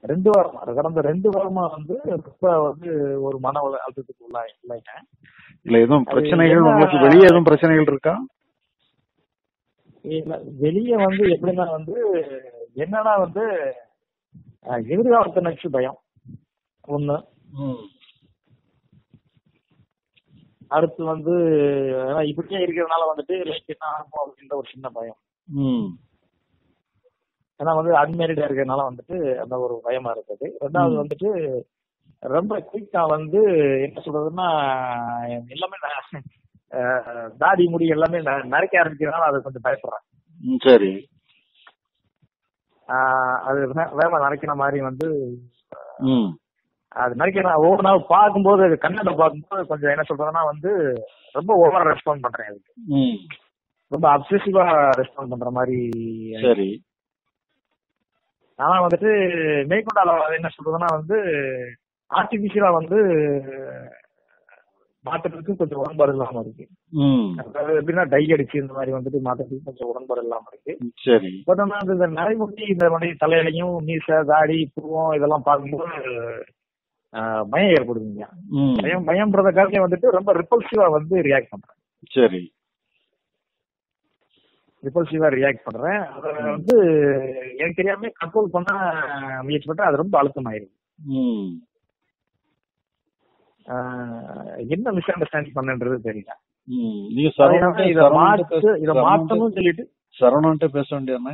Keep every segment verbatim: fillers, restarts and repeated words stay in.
ரெண்டு வாரமா கடந்த ரெண்டு வாரமா வந்து ரொம்ப வந்து ஒரு மன உள- அழுத்தத்துக்கு உள்ளா உள்ளாயிட்டேன். இல்ல எதுவும் அது பிரச்சனைகள் என்ன உங்களுக்கு வெளியே எதுவும் பிரச்சனைகள் இருக்கா? வெளியே வந்து எப்படின்னா வந்து என்னன்னா வந்து அஹ், எதிர்காலத்தை நினைச்சு பயம் ஒண்ணு. ம். அடுத்து வந்து ஏன்னா இப்படியே இருக்கிறதுனால வந்துட்டு லைக் என்ன ஆகும் அப்படின்ற ஒரு சின்ன பயம். ம். ஏன்னா வந்து அன்மேரிடா இருக்கிறதுனால வந்துட்டு அந்த ஒரு பயமா இருக்குது. ரெண்டாவது ம். வந்துட்டு ரொம்ப குயிக்கா வந்து என்ன சொல்றதுன்னா எல்லாமே ந- அஹ், தாடி முடி எல்லாமே ந- நரைக்க ஆரம்பிக்கிறதுனால அது கொஞ்சம் பயப்படுறேன். ம், சரி. ஆஹ், அது வே- வேகமா நரைக்கிற மாதிரி வந்து ம். அது நரைக்கிற ஒவ்வொரு நாள் பார்க்கும்போது கண்ணாடி பார்க்கும்போது கொஞ்சம் என்ன சொல்றதுன்னா வந்து ரொம்ப ஓவரா ரெஸ்பாண்ட் பண்றேன். அதுக்கு ம். ரொம்ப அப்சசிவா ரெஸ்பாண்ட் பண்ற மாதிரி. சரி. ஆனா வந்துட்டு மேற்கொண்டால என்ன சொல்றதுன்னா வந்து ஆர்டிபிஷியலா வந்து மாத்துறதுக்கு கொஞ்சம் உடன்பாடு இல்லாம இருக்கு. ம். அதாவது எப்படின்னா டை அடிச்சு இந்த மாதிரி வந்துட்டு மாத்துறதுக்கு கொஞ்சம் உடன்பாடு இல்லாம இருக்கு. சரி. பட் ஆனா இந்த நரைமுடி இந்த மாதிரி தலையிலையும் மீச தாடி புருவம் இதெல்லாம் பார்க்கும்போது ஆஹ், பயம் ஏற்படுதுங்க. ம். பயம் பயம்ன்றத காரணம் வந்துட்டு ரொம்ப ரிப்பல்சிவா வந்து ரியாக்ட் பண்றேன். சரி. ரிப்பல்சிவா ரியாக்ட் பண்றேன். அதை ம். வந்து எனக்கு தெரியாம கண்ட்ரோல் பண்ண முயற்சி பண்றேன். அது ரொம்ப அழுத்தமாயிருது. ம். ஆஹ், என்ன மிஸ் அண்டர்ஸ்டாண்டிங் பண்ணன்றது தெரியல. ம். நீங்க அதனால சரவணன்ட்ட இதை சரவணன்ட்ட மாத்து பேச இதை சரவணன்ட்ட மாத்தணும்னு சொல்லிட்டு சரவணன்ட்ட பேச வேண்டியதானே?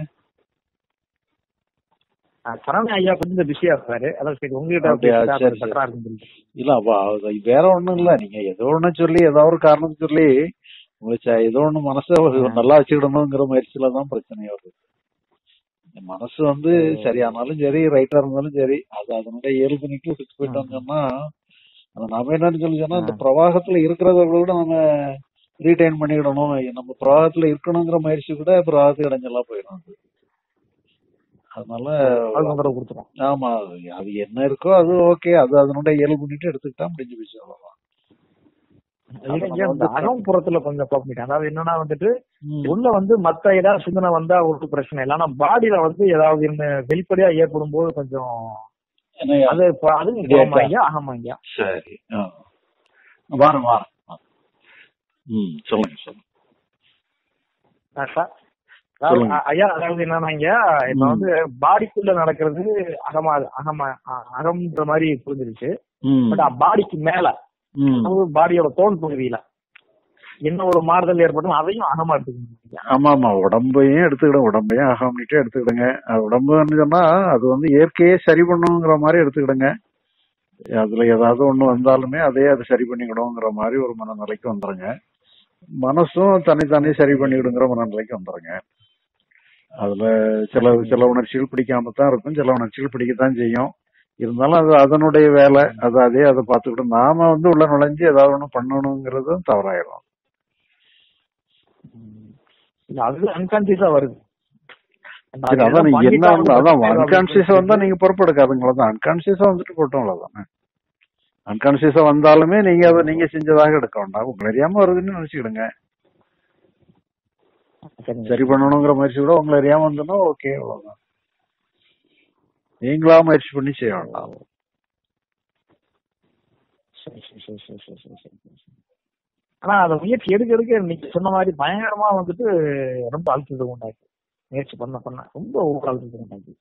ஆஹ், சரவண ஐயா கொஞ்சம் பிஸியா இருப்பாரு. அதான் சரி உங்ககிட்ட அப்படியா? பேசிட்டா சரி கொஞ்சம் சரி. பெட்டரா இருக்குன்னு சொல்லிட்டு. இல்ல அப்ப அது வேற ஒண்ணும் இல்ல. நீங்க ஏதோ ஒண்ணு சொல்லி ஏதோ ஒரு காரணம் சொல்லி உங்களுக்கு ச- ஏதோ ஒண்ணு மனசை ஒரு ஆஹ், நல்லா வச்சுக்கிடணுங்கிற முயற்சியில தான் பிரச்சனை வருது. மனசு வந்து ஓ, சரியானாலும் சரி ரைட்டா இருந்தாலும் சரி அது அதனுடைய இயல்பு நீக்கி விட்டு போயிட்டோம்னு சொன்னா அது நாம என்னன்னு சொல்லி சொன்னா இந்த ஆஹ், பிரவாகத்துல இருக்கிறத கூட நம்ம ரீடைன் பண்ணிக்கிடணும். நம்ம பிரவாகத்துல இருக்கணுங்கிற முயற்சி கூட பிரவாகத்துக்கு இடைஞ்சலா போயிடும் அது. அதனால ஓ, அது தொந்தரவு கொடுத்துரும். ஆமா அது அது என்ன இருக்கோ அது ஓகே. அது அதனுடைய இயல்பு நீட்டு எடுத்துக்கிட்டா முடிஞ்சு போச்சு. அவ்வளவுதான். அதை இல்லைங்க, நம்ம இந்த வந்து த- அகம்புறத்துல கொஞ்சம் குழப்பிட்டேன். அதாவது என்னன்னா வந்துட்டு ம். உள்ள வந்து மத்த ஏதாவது சிந்தனை வந்தா ஒரு பிரச்சனை இல்லை. ஆனா பாடியில வந்து ஏதாவது இந்த வெளிப்படையா ஏற்படும் போது கொஞ்சம் என்னய்யா? அது ப- அதுவும் ரெடியாச்சா? குணமாங்க அகமாங்க. சரி. ஆ. வாரம் வாரம். ம். சொல்லுங்க சொல்லுங்க சார் அதாவது சொல்லுங்க. அ- ஐயா அதாவது என்னன்னாங்க இப்ப ம். வந்து பாடிக்குள்ள நடக்கிறது அகமா அகமா அ- அகம்ன்ற மாதிரி புரிஞ்சிருச்சு. ம். பட் பாடிக்கு மேல ம். அதாவது பாடியோட தோல் பகுதியில என்ன ஒரு மாறுதல் ஏற்படும் அதையும் அகமா எடுத்துக்கணும். ஆமா ஆமா உடம்பையும் எடுத்துக்கிடும். உடம்பையும் அகமிட்டே எடுத்துக்கிடுங்க. அது உடம்புன்னு சொன்னா அது வந்து இயற்கையே சரி பண்ணுங்கிற மாதிரி எடுத்துக்கிடுங்க. அதுல ஏதாவது ஒண்ணு வந்தாலுமே அதே அது சரி பண்ணிக்கிடுங்கிற மாதிரி ஒரு மனநிலைக்கு வந்துருங்க. மனசும் தனித்தானே சரி பண்ணிக்கிடுங்கிற மனநிலைக்கு வந்துருங்க. அதுல சில சில உணர்ச்சிகள் பிடிக்காம தான் இருக்கும். சில உணர்ச்சிகள் பிடிக்கத்தான் செய்யும். இருந்தாலும் அது அதனுடைய வேலை. அது அதே அதை பார்த்துக்கிட்டு நாம வந்து உள்ள நுழைஞ்சு ஏதாவது ஒண்ணு பண்ணணுங்கிறதும் தவறாயிரும். இல்ல அது அன்கான்சியஸா வருது. நம்ம சரி அது அதான் எல்லாம் நீங்க என்ன பண்ணிட்டா வந்து அதான் பிரச்சனை ஆயிடும் அப்படின்னு அன்கான்சியஸா வந்தா சொல்லிட்டு நீங்க பொறுப்பெடுக்காதுங்களா தான். அன்கான்சியஸா வந்துட்டு போட்டோம் அவ்வளவுதானே. அன்கான்சியஸா வந்தாலுமே நீங்க அதை நீங்க செஞ்சதாக எடுக்க வேண்டாம். உங்களை அறியாம வருதுன்னு நினைச்சுக்கிடுங்க. சரிங்க சரி பண்ணணுங்கிற முயற்சி கூட உங்களை அறியாம வந்தோம்னா ஓகே அவ்வளவுதான். நீங்களா முயற்சி பண்ணி செய்ய வேண்டாம். சரி சரி சரி சரி சரி சரி சரி சரி. ஆனா அந்த முயற்சி எடுக்க எடுக்க நீங்க சொன்ன மாதிரி பயங்கரமா வந்துட்டு ரொம்ப அழுத்தத்தை உண்டாக்கி முயற்சி பண்ண பண்ண ரொம்ப ஒரு அழுத்தத்தை உண்டாக்கி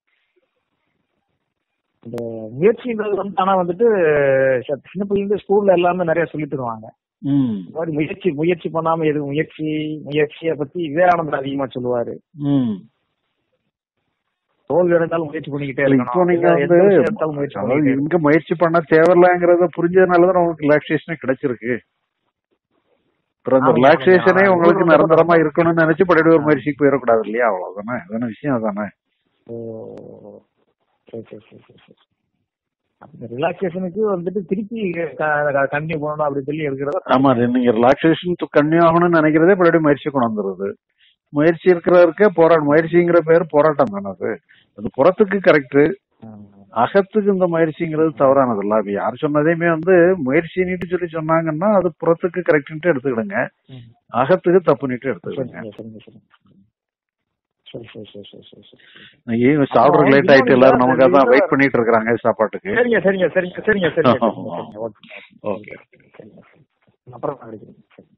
இந்த முயற்சின்றது வந்து ஆனா வந்துட்டு ச- சின்ன பிள்ளைங்க ஸ்கூல்ல எல்லாமே நிறைய சொல்லி தருவாங்க. ம். இந்த மாதிரி முயற்சி முயற்சி பண்ணாம எது முயற்சி முயற்சியை பத்தி விவேகானந்தர் அதிகமா சொல்லுவாரு. ம். தோல்வி அடைந்தாலும் முயற்சி பண்ணிக்கிட்டே இல்ல இருக்கணும். இப்போ நீங்க எந்த- வந்து எந்த விஷயம் எடுத்தாலும் முயற்சி அதாவது பண்ணிக்கிட்டே இங்க இருக்கணும். முயற்சி பண்ண தேவையில்லைங்கிறத புரிஞ்சதுனாலதான் உங்களுக்கு ரிலாக்ஸேஷனே கிடைச்சிருக்கு. அப்புறம் அந்த ஆமாங்க ஆமாங்க. ரிலாக்ஸேஷனே ஆனா உங்களுக்கு நூறு நிரந்தரமா ரொம்ப இருக்கணும்னு நினைச்சு படிக்க ஒரு ஆ. முயற்சிக்கு போயிடக்கூடாது இல்லையா? அவ்வளவுதானே. அதான விஷயம். அதானே. ஓ சரி சரி சரி சரி சரி. அந்த ரிலாக்ஸேஷனுக்கு வந்துட்டு திருப்பி கண்டினியூ பண்ணணும் அப்படின்னு சொல்லி எடுக்கிறதா ஆமா தப்பு. நீங்க ரிலாக்ஸேஷன் கன்னியூ ஆகணும்னு நினைக்கிறதே பழைய முயற்சி கொண்டு வந்துருது. முயற்சி இருக்கிறவருக்கே போராட்டம். முயற்சிங்கிற பேர் போராட்டம் தானே. அது அது புறத்துக்கு கரெக்ட். அகத்துக்கு இந்த முயற்சிங்கிறது தவறானது இல்ல. அது யார் சொன்னதையுமே வந்து முயற்சி நீட்டு சொல்லி சொன்னாங்கன்னா அது புறத்துக்கு கரெக்ட்ன்ட்டு எடுத்துக்கிடுங்க. ம். அகத்துக்கு தப்பு நீட்டு சரிங்க எடுத்துக்கிடுங்க. சரிங்க சரிங்க. சரி சரி சரி சரி சரி சரி. நீங்க சாப்பிட்ற அப்புறம் லேட் ஆயிட்டு இன்னொன்னு எல்லாரும் சார், நமக்கு இந்த அதான் இதுல வெயிட் பண்ணிட்டு இருக்காங்க சாப்பாட்டுக்கு. சரிங்க சரிங்க சரிங்க சரிங்க சரிங்க சரிங்க சரிங்க ஓகே ஓகே. சரிங்க சரிங்க. அப்புறம் நான் அடிக்கிறேன். சரி.